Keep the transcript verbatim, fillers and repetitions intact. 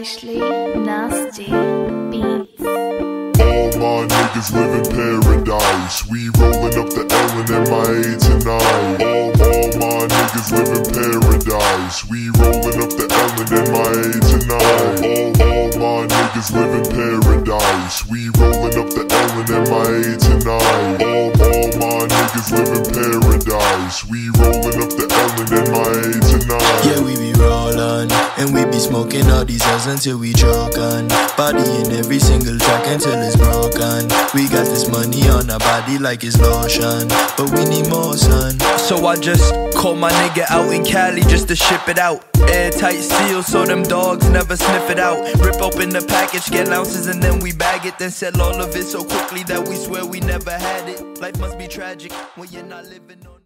Stylish Nasty Beats. All my niggas live in paradise. We rollin' up the L and M I A tonight. All, all my niggas live in paradise. We rollin' up the L and M I A tonight. All, all my niggas live in paradise. We rollin' up the L and M I A tonight. All, all my niggas live in paradise. We rollin' up the L and M I A tonight. Yeah, we be rollin', and we be smoking all these L's until we choke on. Body in every single track until it's broken. We got this money on our body like it's lotion, but we need more, son. So I just call my nigga out in Cali just to ship it out. Airtight seal so them dogs never sniff it out. Rip open the package, get ounces and then we bag it. Then sell all of it so quickly that we swear we never had it. Life must be tragic when you're not living on